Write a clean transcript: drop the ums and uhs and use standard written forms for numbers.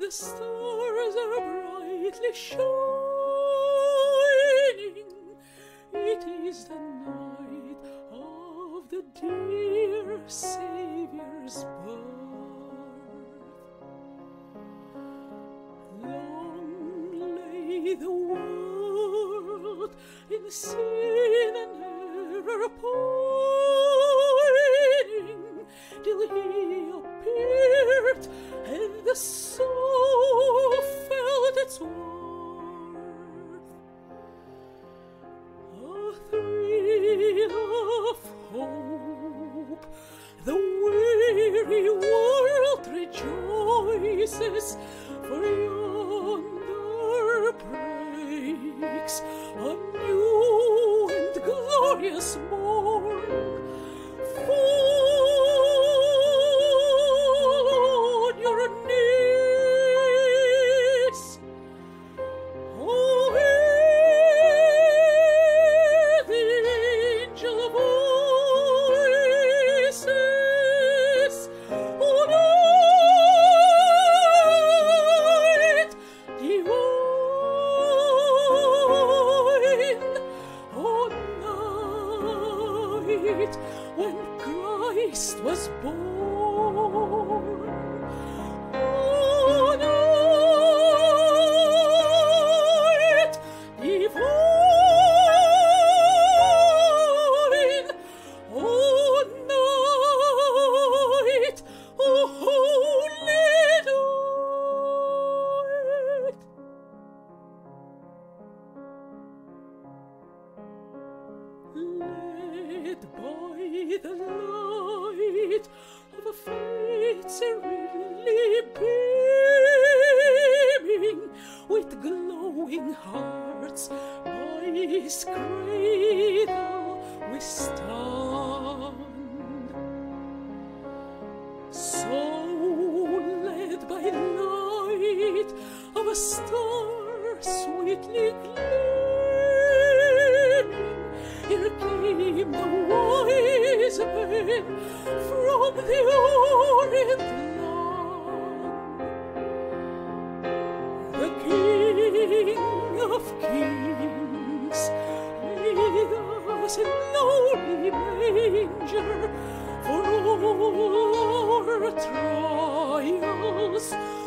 the stars are brightly shining. It is the night of the dear Saviour's birth. Long lay the world in sin and error pining, till He appeared and the soul felt its worth. A thrill of hope, the weary world rejoices, for yonder breaks a new and glorious morn. Fall on your knees, oh, hear the angel voices, oh, night divine, oh, night when Christ was born. Oh, night divine, oh, night, oh, holy night. Led by the light of a faith serenely beaming, with glowing hearts by His cradle we stand. So led by light of a star sweetly gleaming, here came the wise men from the Orient land. The King of Kings laid us in lowly manger, for all our trials